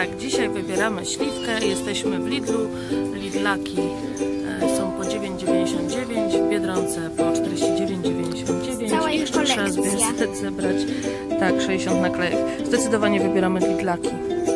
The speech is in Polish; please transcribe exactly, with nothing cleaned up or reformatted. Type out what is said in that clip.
Tak, dzisiaj wybieramy śliwkę. Jesteśmy w Lidlu. Lidlaki są po dziewięć dziewięćdziesiąt dziewięć, w Biedronce po czterdzieści dziewięć dziewięćdziesiąt dziewięć. Cała I jeszcze trzeba kolekcja. zebrać tak sześćdziesiąt naklejek. Zdecydowanie wybieramy Lidlaki.